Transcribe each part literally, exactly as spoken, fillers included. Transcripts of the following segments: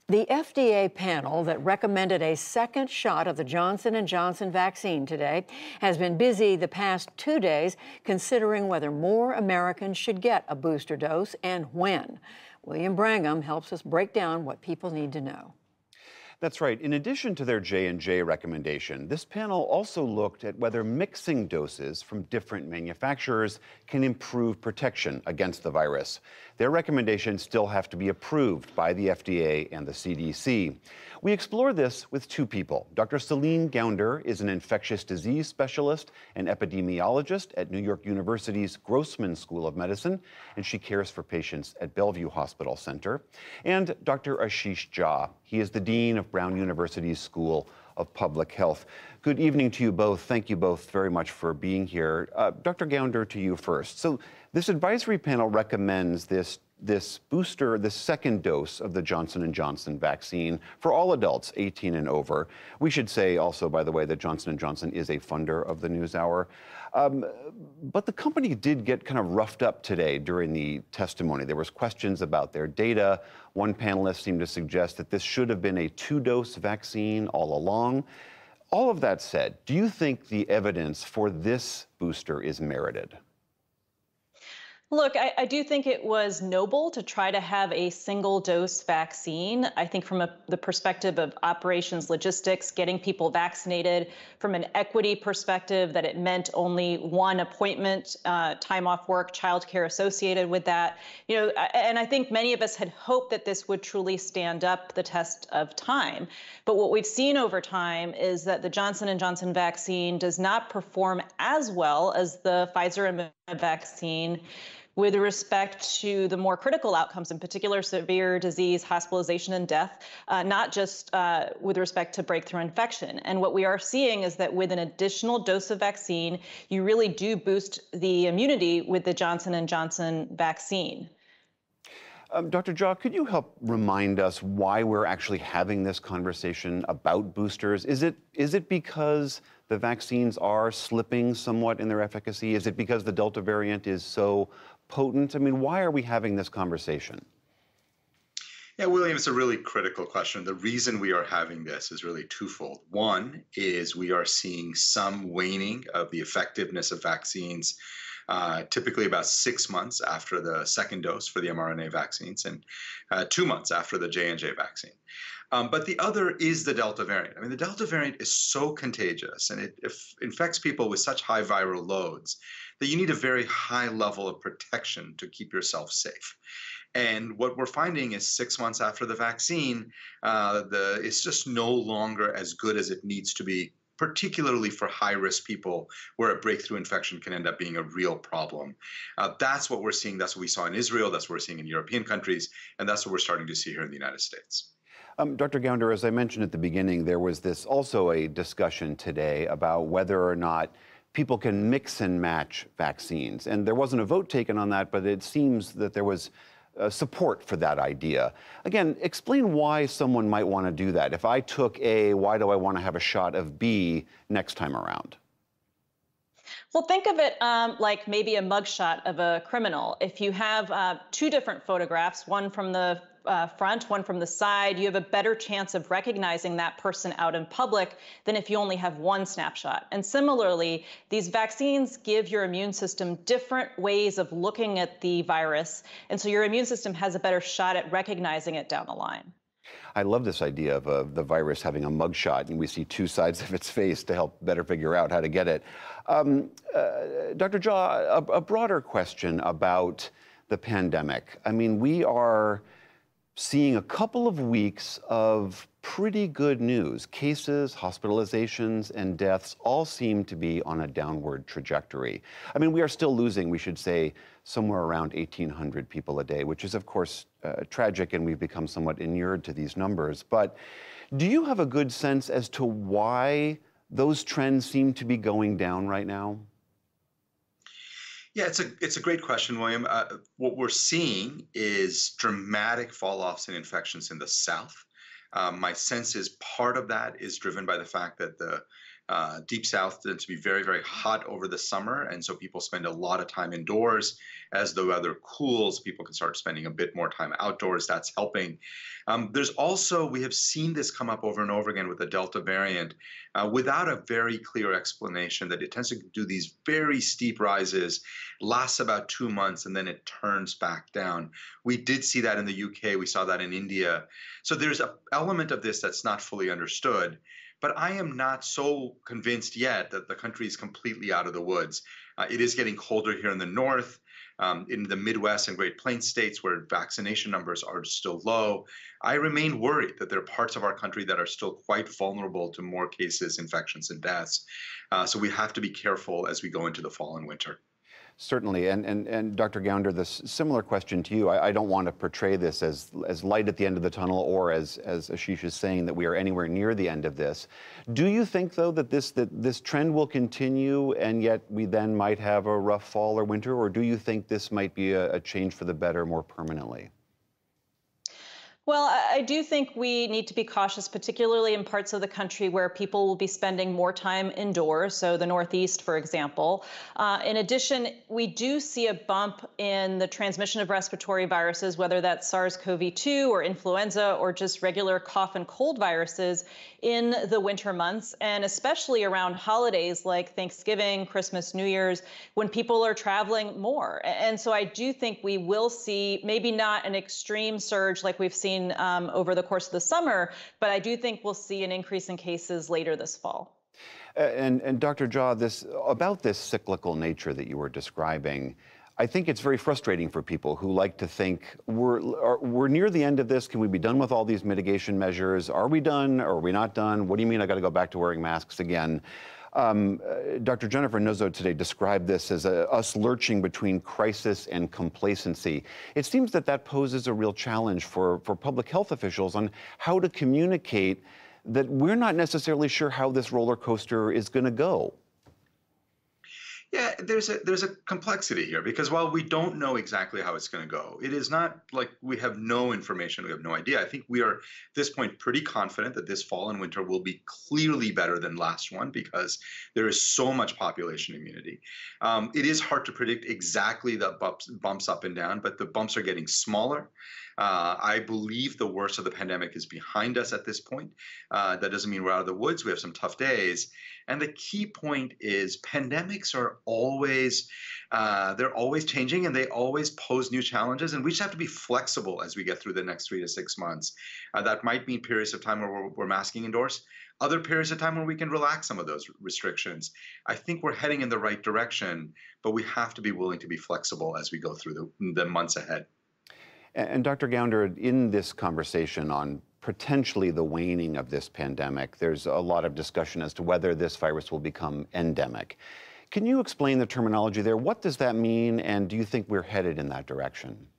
The F D A panel that recommended a second shot of the Johnson and Johnson vaccine today has been busy the past two days considering whether more Americans should get a booster dose and when. William Brangham helps us break down what people need to know. That's right. In addition to their J and J recommendation, this panel also looked at whether mixing doses from different manufacturers can improve protection against the virus. Their recommendations still have to be approved by the F D A and the C D C. We explore this with two people. Doctor Celine Gounder is an infectious disease specialist and epidemiologist at New York University's Grossman School of Medicine, and she cares for patients at Bellevue Hospital Center. And Doctor Ashish Jha. He is the dean of Brown University's School of Public Health. Good evening to you both. Thank you both very much for being here. Uh, Doctor Gounder, to you first. So this advisory panel recommends this, this booster, this second dose of the Johnson and Johnson vaccine for all adults eighteen and over. We should say also, by the way, that Johnson and Johnson is a funder of the NewsHour. Um, but the company did get kind of roughed up today during the testimony. There was questions about their data. One panelist seemed to suggest that this should have been a two-dose vaccine all along. All of that said, do you think the evidence for this booster is merited? Look, I, I do think it was noble to try to have a single dose vaccine. I think from a, the perspective of operations logistics, getting people vaccinated, from an equity perspective, that it meant only one appointment, uh, time off work, childcare associated with that. You know, and I think many of us had hoped that this would truly stand up the test of time. But what we've seen over time is that the Johnson and Johnson vaccine does not perform as well as the Pfizer and Moderna vaccine with respect to the more critical outcomes, in particular severe disease, hospitalization, and death, uh, not just uh, with respect to breakthrough infection. And what we are seeing is that with an additional dose of vaccine, you really do boost the immunity with the Johnson and Johnson vaccine. Um, Doctor Jha, could you help remind us why we're actually having this conversation about boosters? Is it is it because the vaccines are slipping somewhat in their efficacy? Is it because the Delta variant is so potent? I mean, why are we having this conversation? Yeah, William, it's a really critical question. The reason we are having this is really twofold. One is we are seeing some waning of the effectiveness of vaccines, uh, typically about six months after the second dose for the mRNA vaccines and uh, two months after the J and J vaccine. Um, but the other is the Delta variant. I mean, the Delta variant is so contagious and it, it infects people with such high viral loads that you need a very high level of protection to keep yourself safe. And what we're finding is six months after the vaccine, uh, the, it's just no longer as good as it needs to be, particularly for high-risk people where a breakthrough infection can end up being a real problem. Uh, that's what we're seeing. That's what we saw in Israel. That's what we're seeing in European countries. And that's what we're starting to see here in the United States. Um, Doctor Gounder, as I mentioned at the beginning, there was this also a discussion today about whether or not people can mix and match vaccines. And there wasn't a vote taken on that, but it seems that there was uh, support for that idea. Again, explain why someone might want to do that. If I took A, why do I want to have a shot of B next time around? Well, think of it um, like maybe a mugshot of a criminal. If you have uh, two different photographs, one from the uh, front, one from the side, you have a better chance of recognizing that person out in public than if you only have one snapshot. And similarly, these vaccines give your immune system different ways of looking at the virus. And so your immune system has a better shot at recognizing it down the line. I love this idea of uh, the virus having a mugshot, and we see two sides of its face to help better figure out how to get it. Um, uh, Doctor Jha, a, a broader question about the pandemic. I mean, we are seeing a couple of weeks of pretty good news. Cases, hospitalizations, and deaths all seem to be on a downward trajectory. I mean, we are still losing, we should say, somewhere around eighteen hundred people a day, which is, of course, uh, tragic, and we've become somewhat inured to these numbers. But do you have a good sense as to why those trends seem to be going down right now? Yeah, it's a it's a great question, William. Uh, what we're seeing is dramatic fall-offs in infections in the South. Um, my sense is part of that is driven by the fact that the Uh, Deep South tends to be very, very hot over the summer, and so people spend a lot of time indoors. As the weather cools, people can start spending a bit more time outdoors. That's helping. Um, there's also, we have seen this come up over and over again with the Delta variant uh, without a very clear explanation, that it tends to do these very steep rises, lasts about two months, and then it turns back down. We did see that in the U K. We saw that in India. So there's an element of this that's not fully understood. But I am not so convinced yet that the country is completely out of the woods. Uh, it is getting colder here in the north, um, in the Midwest and Great Plains states where vaccination numbers are still low. I remain worried that there are parts of our country that are still quite vulnerable to more cases, infections, and deaths. Uh, so we have to be careful as we go into the fall and winter. Certainly, and, and, and Doctor Gounder, this similar question to you. I, I don't want to portray this as, as light at the end of the tunnel, or as, as Ashish is saying, that we are anywhere near the end of this. Do you think, though, that this, that this trend will continue, and yet we then might have a rough fall or winter, or do you think this might be a, a change for the better more permanently? Well, I do think we need to be cautious, particularly in parts of the country where people will be spending more time indoors, so the Northeast, for example. Uh, in addition, we do see a bump in the transmission of respiratory viruses, whether that's SARS CoV two or influenza or just regular cough and cold viruses in the winter months, and especially around holidays like Thanksgiving, Christmas, New Year's, when people are traveling more. And so I do think we will see maybe not an extreme surge like we've seen Um, over the course of the summer, but I do think we'll see an increase in cases later this fall. Uh, and, and Doctor Jha, this, about this cyclical nature that you were describing, I think it's very frustrating for people who like to think, we're, are, we're near the end of this. Can we be done with all these mitigation measures? Are we done? Or are we not done? What do you mean I got to go back to wearing masks again? Um, uh, Doctor Jennifer Nuzzo today described this as a, us lurching between crisis and complacency. It seems that that poses a real challenge for, for public health officials on how to communicate that we're not necessarily sure how this roller coaster is going to go. Yeah, there's a there's a complexity here, because while we don't know exactly how it's going to go, it is not like we have no information, we have no idea. I think we are at this point pretty confident that this fall and winter will be clearly better than last one, because there is so much population immunity. Um, it is hard to predict exactly the bumps, bumps up and down, but the bumps are getting smaller. Uh, I believe the worst of the pandemic is behind us at this point. Uh, that doesn't mean we're out of the woods. We have some tough days. And the key point is pandemics are always, uh, they're always changing, and they always pose new challenges. And we just have to be flexible as we get through the next three to six months. Uh, that might mean periods of time where we're, we're masking indoors, other periods of time where we can relax some of those restrictions. I think we're heading in the right direction, but we have to be willing to be flexible as we go through the, the months ahead. And Doctor Gounder, in this conversation on potentially the waning of this pandemic, there's a lot of discussion as to whether this virus will become endemic. Can you explain the terminology there? What does that mean, and do you think we're headed in that direction?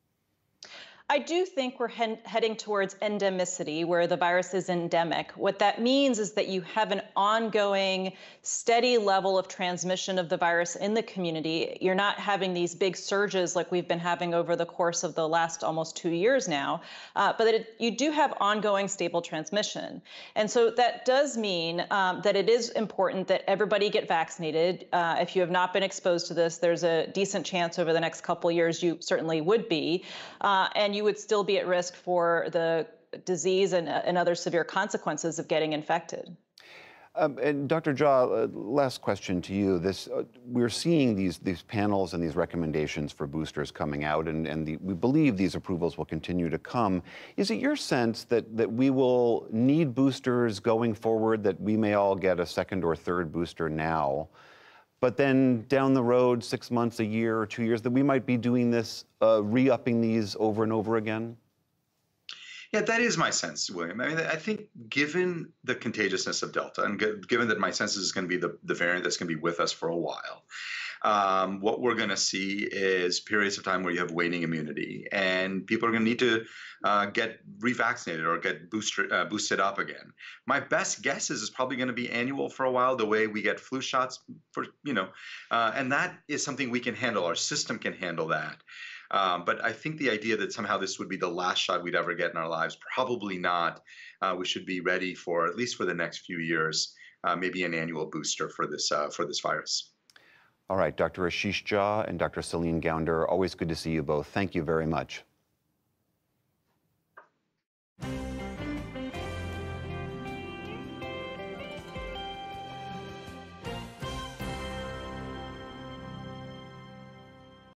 I do think we're he heading towards endemicity, where the virus is endemic. What that means is that you have an ongoing, steady level of transmission of the virus in the community. You're not having these big surges like we've been having over the course of the last almost two years now, uh, but it, you do have ongoing stable transmission. And so that does mean um, that it is important that everybody get vaccinated. Uh, if you have not been exposed to this, there's a decent chance over the next couple of years you certainly would be. Uh, and you would still be at risk for the disease and, uh, and other severe consequences of getting infected. Um, and Doctor Jha, uh, last question to you. This uh, we're seeing these these panels and these recommendations for boosters coming out, and, and the, we believe these approvals will continue to come. Is it your sense that that we will need boosters going forward, that we may all get a second or third booster now, but then down the road, six months, a year, or two years, that we might be doing this, uh, re-upping these over and over again? Yeah, that is my sense, William. I mean, I think given the contagiousness of Delta, and given that my sense is going to be the, the variant that's going to be with us for a while, um, what we're going to see is periods of time where you have waning immunity, and people are going to need to uh, get revaccinated or get booster, uh, boosted up again. My best guess is it's probably going to be annual for a while, the way we get flu shots, for you know, uh, and that is something we can handle. Our system can handle that. Um, but I think the idea that somehow this would be the last shot we'd ever get in our lives, probably not. Uh, we should be ready for, at least for the next few years, uh, maybe an annual booster for this uh, for this virus. All right, Doctor Ashish Jha and Doctor Celine Gounder, always good to see you both. Thank you very much.